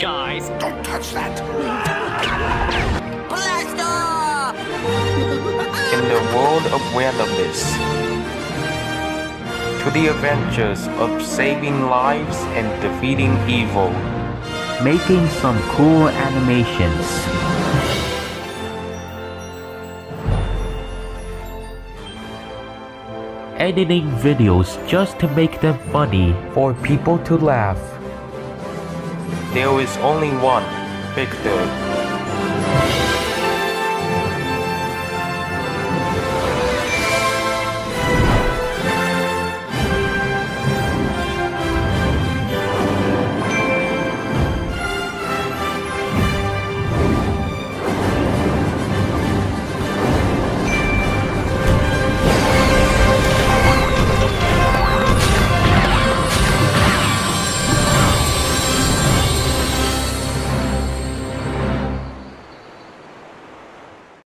guys. Don't touch that! Blaster! In the world of randomness, to the adventures of saving lives and defeating evil, making some cool animations, editing videos just to make them funny, for people to laugh. There is only one victor.